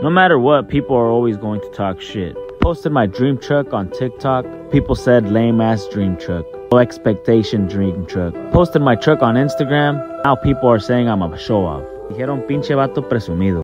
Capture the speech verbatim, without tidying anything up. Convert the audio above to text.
No matter what, people are always going to talk shit. Posted my dream truck on TikTok. People said lame ass dream truck. Low expectation dream truck. Posted my truck on Instagram. Now people are saying I'm a show off. Dijeron pinche vato presumido.